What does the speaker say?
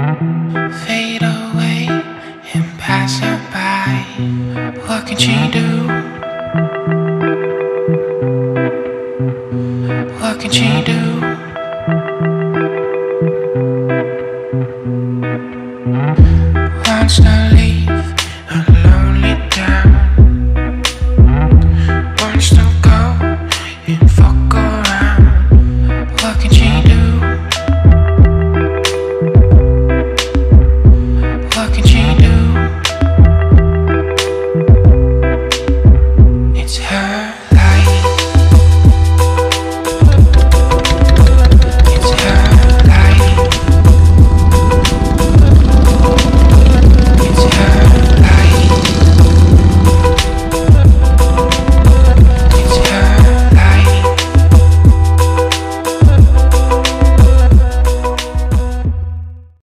fade away and pass her by. What can she do? What can she do? Wants to leave her